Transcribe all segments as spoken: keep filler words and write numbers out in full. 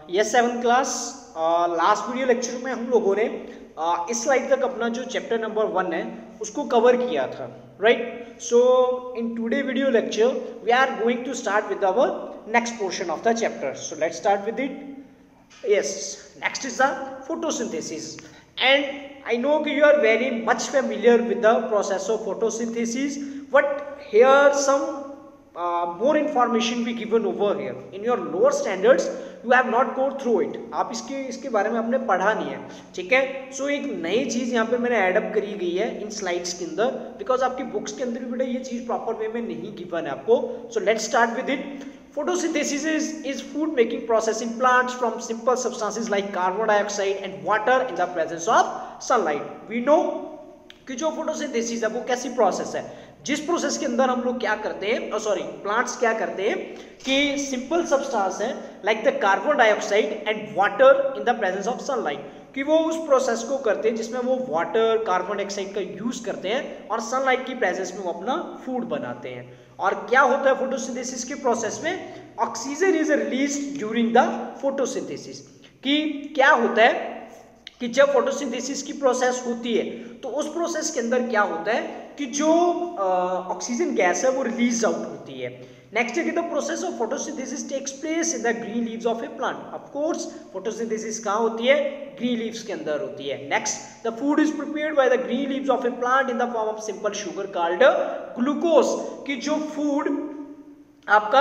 Yes seven class last video lecture में हम लोगों ने uh, इस स्लाइड तक अपना जो चैप्टर नंबर वन है उसको कवर किया था, right. So in today video lecture we are going to start with our next portion of the chapter. So let's start with it. Yes, next is the photosynthesis and I know you are very much familiar with the process of photosynthesis, but here some uh, more information be given over here. In your lower standards, you have not go through it. आप इसके इसके बारे में आपने पढ़ा नहीं है, ठीक है। सो so, एक नई चीज़ यहाँ पे मैंने ऐड अप करी गई है इन स्लाइड्स के अंदर, बिकॉज आपकी बुक्स के अंदर भी बेटा ये चीज़ प्रॉपर वे में नहीं गिवन है आपको। So let's start with it. Photosynthesis is, is food making process in plants from simple substances like carbon dioxide and water in the presence of sunlight. We know कि जो photosynthesis है वो कैसी process है, जिस process के अंदर हम लोग क्या करते हैं, सॉरी प्लांट्स क्या करते हैं कि सिंपल सब्सटेंस है like the carbon dioxide and water in the presence of sunlight, कि वो उस प्रोसेस को करते हैं जिसमें वो वाटर कार्बन डाइऑक्साइड का यूज करते हैं और सनलाइट की प्रेजेंस में वो अपना फूड बनाते हैं। और क्या होता है फोटोसिंथेसिस के प्रोसेस में, oxygen is released during the photosynthesis. कि क्या होता है कि जब फोटोसिंथेसिस की प्रोसेस होती है तो उस प्रोसेस के अंदर क्या होता है कि जो ऑक्सीजन गैस है वो रिलीज आउट होती है। नेक्स्ट है the process of photosynthesis takes place in the green leaves of a plant. Of course photosynthesis कहाँ होती है, ग्रीन लीव्स के अंदर होती है। Next the food is prepared by the green leaves of a plant in the form of simple sugar called glucose. कि जो food आपका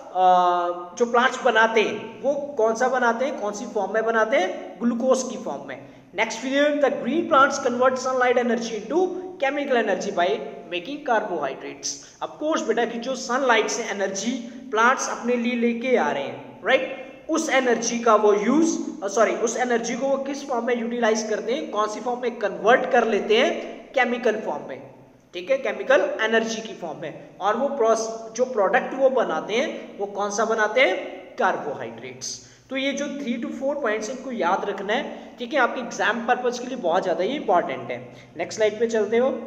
Uh, जो प्लांट्स बनाते हैं वो कौन सा बनाते हैं, कौन सी फॉर्म में बनाते हैं, ग्लूकोज की फॉर्म में। Next period the green plants convert sunlight energy into chemical energy by making carbohydrates. Of course बेटा कि जो सनलाइट से एनर्जी प्लांट्स अपने लिए लेके आ रहे हैं, राइट, उस एनर्जी का वो यूज सॉरी उस एनर्जी को वो किस फॉर्म में यूटिलाइज करते हैं, कौन सी फॉर्म में कन्वर्ट कर लेते हैं, केमिकल फॉर्म में, ठीक है, केमिकल एनर्जी की फॉर्म में। और वो जो प्रोडक्ट वो बनाते हैं वो कौन सा बनाते हैं, कार्बोहाइड्रेट्स। तो ये जो थ्री टू फोर पॉइंट्स इनको याद रखना है, ठीक है, आपके एग्जाम पर्पज के लिए बहुत ज्यादा ये इंपॉर्टेंट है। नेक्स्ट स्लाइड पे चलते हो।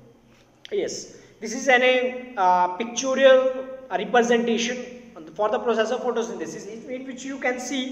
Yes, this is an a pictorial representation for the process of photosynthesis in which you can see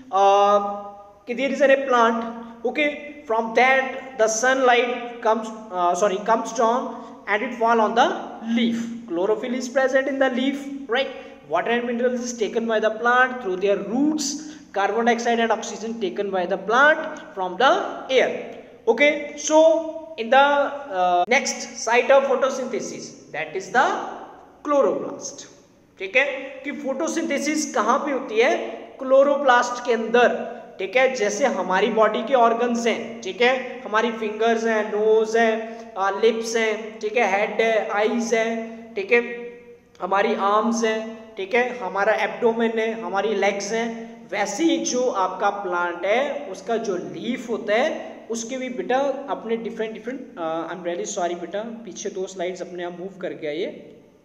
कि there is an a plant, okay, from that the sunlight comes uh, sorry comes down and it fall on the leaf. Chlorophyll is present in the leaf, right? Water and minerals is taken by the plant through their roots. Carbon dioxide and oxygen taken by the plant from the air. Okay, so in the uh, next site of photosynthesis, that is the chloroplast. ठीक है, कि photosynthesis कहाँ पे होती है, chloroplast के अंदर, ठीक है। जैसे हमारी बॉडी के ऑर्गन्स हैं, ठीक है, हमारी फिंगर्स हैं, नोज है, लिप्स हैं, ठीक है, हेड है, आईज है, ठीक है, हमारी आर्म्स हैं, ठीक है, हमारा एब्डोमेन है, हमारी लेग्स हैं, वैसे ही जो आपका प्लांट है उसका जो लीफ होता है उसके भी बेटा अपने different different I am really sorry बेटा, पीछे दो स्लाइड्स अपने आप मूव कर गया ये।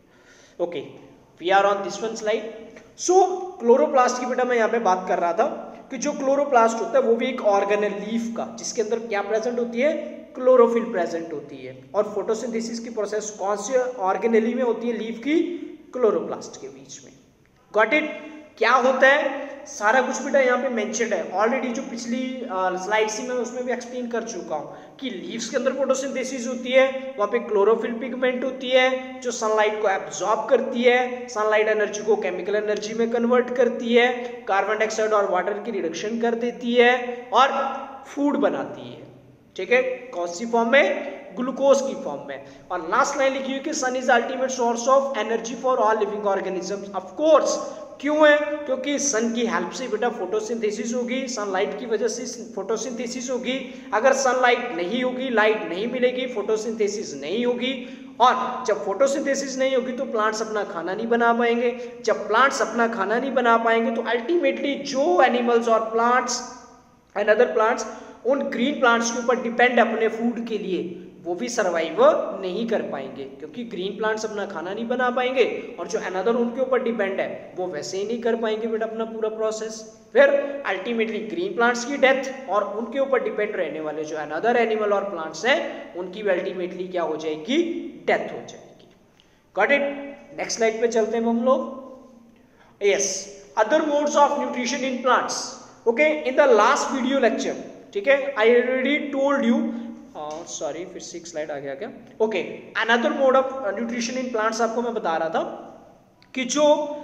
Okay, we are on this one slide. So chloroplast की बेटा मैं यहाँ पे बात कर रहा था कि जो क्लोरोप्लास्ट होता है वो भी एक ऑर्गन है लीफ का, जिसके अंदर क्या प्रेजेंट होती है, क्लोरोफिल प्रेजेंट होती है। और फोटोसिंथेसिस की प्रोसेस कौन से ऑर्गेनेली में होती है, लीफ की, क्लोरोप्लास्ट के बीच में। Got it? क्या होता है सारा कुछ बेटा यहाँ पे मेंशन्ड है ऑलरेडी, जो पिछली स्लाइड सी मैं उसमें भी एक्सप्लेन कर चुका हूँ कि लीव्स के अंदर फोटोसिंथेसिस होती है, वहाँ पे क्लोरोफिल पिगमेंट होती है जो सनलाइट को एब्जॉर्ब करती है, सनलाइट एनर्जी को केमिकल एनर्जी में कन्वर्ट करती है, कार्बन डाइऑक्साइड और वाटर की रिडक्शन कर देती है और फूड बनाती है, ठीक है, कौन सी फॉर्म में, ग्लूकोज की फॉर्म में। और लास्ट लाइन लिखी हुई कि sun is ultimate source of energy for all living organisms. Of course, क्यों है, क्योंकि सन की हेल्प से बेटा फोटोसिंथेसिस होगी, सनलाइट की वजह से फोटोसिंथेसिस होगी। अगर सनलाइट नहीं होगी, लाइट नहीं मिलेगी, फोटोसिंथेसिस नहीं होगी। और जब फोटोसिंथेसिस नहीं होगी तो प्लांट्स अपना खाना नहीं बना पाएंगे। जब प्लांट्स अपना खाना नहीं बना पाएंगे तो अल्टीमेटली जो एनिमल्स और प्लांट्स एंड अदर प्लांट्स उन ग्रीन प्लांट्स के ऊपर डिपेंड अपने फूड के लिए, वो भी सर्वाइव नहीं कर पाएंगे, क्योंकि ग्रीन प्लांट्स अपना खाना नहीं बना पाएंगे और जो अनदर उनके ऊपर डिपेंड है वो वैसे ही नहीं कर पाएंगे बेटा अपना पूरा प्रोसेस। फिर अल्टीमेटली ग्रीन प्लांट्स की डेथ और उनके ऊपर डिपेंड रहने वाले जो अनदर एनिमल और प्लांट्स हैं उनकी भी अल्टीमेटली क्या हो जाएगी, डेथ हो जाएगी। Got it? नेक्स्ट स्लाइड पे चलते हैं हम लोग। Yes, other modes of nutrition in plants. Okay in the last video lecture, ठीक है, I already told you, sorry फिर से एक स्लाइड आ गया क्या, okay, another mode of nutrition in plants आपको मैं बता रहा था कि जो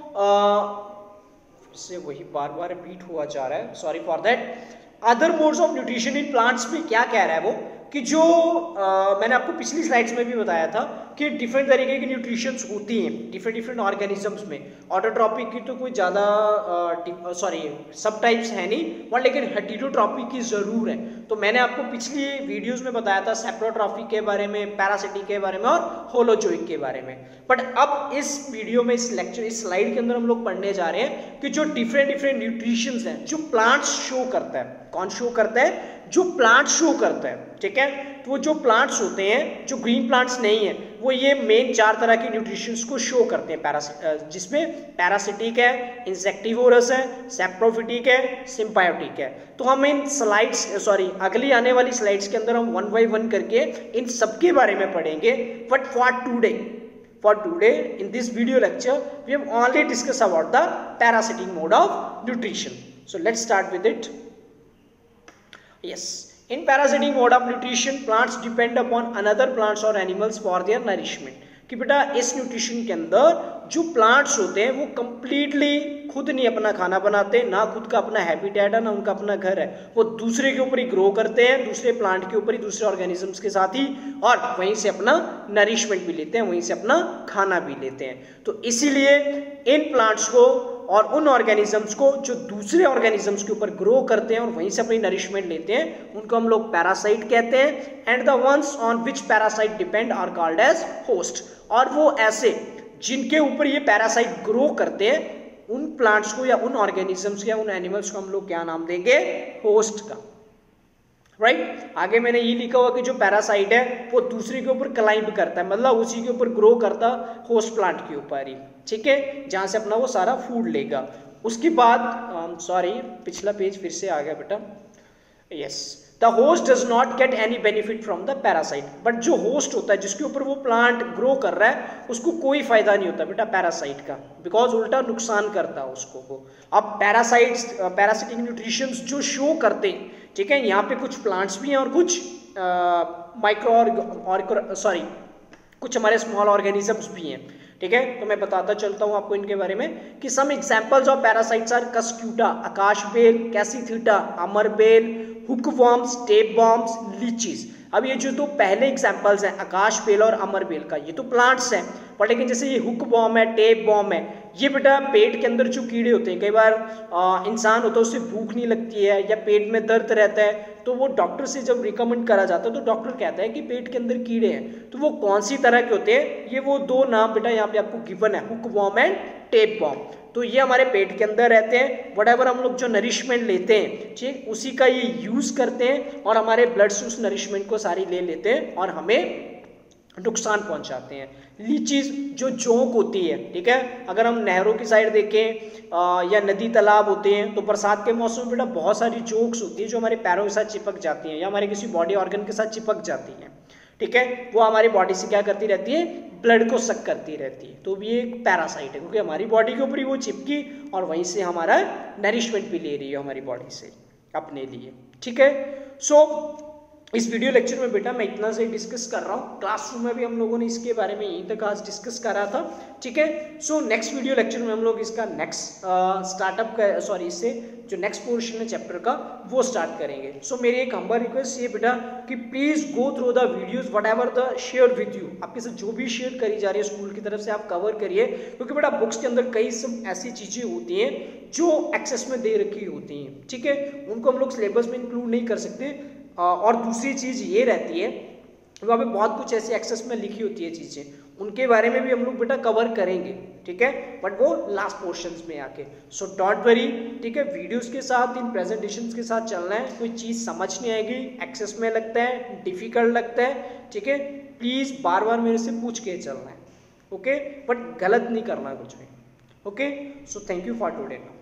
फिर से वही बार बार रिपीट हुआ जा रहा है, sorry for that, other modes of nutrition in plants में क्या कह रहा है वो कि जो आ, मैंने आपको पिछली स्लाइड्स में भी बताया था कि डिफरेंट तरीके की न्यूट्रिशंस होती हैं डिफरेंट डिफरेंट ऑर्गेनिजम्स में। ऑटोट्रॉपिक की तो कोई ज़्यादा सॉरी सब टाइप्स है नहीं, बट लेकिन हेटेरोट्रॉपिक की ज़रूर है। तो मैंने आपको पिछली वीडियोस में बताया था सेप्रोट्रॉपिक के बारे में, पैरासिटिक के बारे में और होलोजोइक के बारे में। बट अब इस वीडियो में, इस लेक्चर, इस स्लाइड के अंदर हम लोग पढ़ने जा रहे हैं कि जो डिफरेंट डिफरेंट न्यूट्रिशंस हैं जो प्लांट्स शो करता है। कौन शो करता है? जो प्लांट शो करता है, ठीक है। तो वो जो प्लांट्स होते हैं, जो ग्रीन प्लांट्स नहीं है, वो ये मेन चार तरह की न्यूट्रिशंस को शो करते हैं, पैरासिट जिसमें पैरासिटिक है, इंसेक्टिवोरस है, सेप्रोफिटिक है, सिम्बायोटिक है। तो हम इन स्लाइड्स सॉरी अगली आने वाली स्लाइड्स के अंदर हम वन बाय वन करके इन सबके बारे में पढ़ेंगे। But for today For today, in this video lecture, we have only discussed about the parasitic mode of nutrition. So let's start with it. Yes, in parasitic mode of nutrition, plants depend upon another plants or animals for their nourishment. कि बेटा इस nutrition के अंदर जो plants होते हैं वो completely खुद नहीं अपना खाना बनाते, ना खुद का अपना हैबिटेट है, ना उनका अपना घर है। वो दूसरे के ऊपर ही ग्रो करते हैं, दूसरे प्लांट के ऊपर ही, दूसरे ऑर्गेनिजम्स के साथ ही, और वहीं से अपना नरिशमेंट भी लेते हैं, वहीं से अपना खाना भी लेते हैं। तो इसीलिए इन प्लांट्स को और उन ऑर्गेनिजम्स को जो दूसरे ऑर्गेनिजम्स के ऊपर ग्रो करते हैं और वहीं से अपनी नरिशमेंट लेते हैं, उनको हम लोग पैरासाइट कहते हैं। And the ones on which parasite depend are called as host. और वो ऐसे जिनके ऊपर ये पैरासाइट ग्रो करते हैं, उन प्लांट्स को या उन ऑर्गेनिजम्स या उन एनिमल्स को हम लोग क्या नाम देंगे? होस्ट का, राइट right? आगे मैंने ये लिखा हुआ कि जो पैरासाइट है वो दूसरे के ऊपर क्लाइंब करता है, मतलब उसी के ऊपर ग्रो करता होस्ट प्लांट के ऊपर ही, ठीक है, जहां से अपना वो सारा फूड लेगा। उसके बाद सॉरी पिछला पेज फिर से आ गया बेटा, yes, the host does not get any benefit from the parasite. But जो होस्ट होता है, जिसके ऊपर वो प्लांट ग्रो कर रहा है, उसको कोई फायदा नहीं होता बेटा पैरासाइट का, बिकॉज उल्टा नुकसान करता है उसको वो। अब पैरासाइट्स पैरासिटिक न्यूट्रिशंस जो शो करते हैं, ठीक है, यहाँ पे कुछ प्लांट्स भी हैं और कुछ माइक्रो और सॉरी कुछ हमारे स्मॉल ऑर्गेनिजम्स भी हैं, ठीक है। तो मैं बताता चलता हूँ आपको इनके बारे में कि some examples of parasites are cuscuta, आकाश बेल, कैसीथीटा, अमर बेल, हुकवॉर्म्स, टेप बॉम्ब्स, लीचीज। अब ये जो तो पहले एग्जांपल्स हैं आकाश बेल और अमर बेल का, ये तो प्लांट्स हैं, पर लेकिन जैसे ये हुक बॉम्ब है, टेप बॉम्ब है, ये बेटा पेट के अंदर जो कीड़े होते हैं, कई बार आ, इंसान होता है उससे भूख नहीं लगती है या पेट में दर्द रहता है, तो वो डॉक्टर से जब रिकमेंड करा जाता है तो डॉक्टर कहता है कि पेट के अंदर कीड़े हैं। तो वो कौन सी तरह के होते हैं? ये वो दो नाम बेटा यहाँ पे आपको गिवन है, hookworm and tapeworm. तो ये हमारे पेट के अंदर रहते हैं, व्हाटएवर हम लोग जो नरिशमेंट लेते हैं, ठीक, उसी का ये यूज करते हैं और हमारे ब्लड से उस नरिशमेंट को सारी ले लेते हैं और हमें नुकसान पहुंचाते हैं। लीचीज जो जोंक होती है, ठीक है, अगर हम नहरों की साइड देखें आ, या नदी तालाब होते हैं, तो बरसात के मौसम में बेटा बहुत सारी जोंक्स होती है जो हमारे पैरों के साथ चिपक जाती हैं या हमारे किसी बॉडी ऑर्गन के साथ चिपक जाती हैं, ठीक है। वो हमारी बॉडी से क्या करती रहती है? ब्लड को सक करती रहती है। तो ये एक पैरासाइट है, क्योंकि हमारी बॉडी के ऊपर ही वो चिपकी और वहीं से हमारा नरिशमेंट भी ले रही है हमारी बॉडी से अपने लिए, ठीक है। सो इस वीडियो लेक्चर में बेटा मैं इतना से डिस्कस कर रहा हूँ, क्लासरूम में भी हम लोगों ने इसके बारे में यहीं तक आज डिस्कस करा था, ठीक है। सो नेक्स्ट वीडियो लेक्चर में हम लोग इसका नेक्स्ट स्टार्टअप का सॉरी इससे जो नेक्स्ट पोर्शन है चैप्टर का वो स्टार्ट करेंगे। सो so, मेरी एक हम्बल रिक्वेस्ट ये बेटा कि please go through the videos whatever the share with you, आपके साथ जो भी शेयर करी जा रही है स्कूल की तरफ से आप कवर करिए, क्योंकि बेटा बुक्स के अंदर कई सब ऐसी चीजें होती हैं जो एक्सेस में दे रखी होती हैं, ठीक है, उनको हम लोग सिलेबस में इंक्लूड नहीं कर सकते। और दूसरी चीज़ ये रहती है वहाँ पे बहुत कुछ ऐसी एक्सेस में लिखी होती है चीज़ें, उनके बारे में भी हम लोग बेटा कवर करेंगे, ठीक है, बट वो लास्ट पोर्शंस में आके। सो डोंट वरी, ठीक है, वीडियोस के साथ इन प्रेजेंटेशंस के साथ चलना है। कोई चीज़ समझ नहीं आएगी, एक्सेस में लगता है, डिफिकल्ट लगता है, ठीक है, प्लीज़ बार बार मेरे से पूछ के चलना है, ओके, बट गलत नहीं करना कुछ भी, okay. So thank you for today.